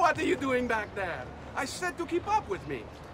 What are you doing back there? I said to keep up with me.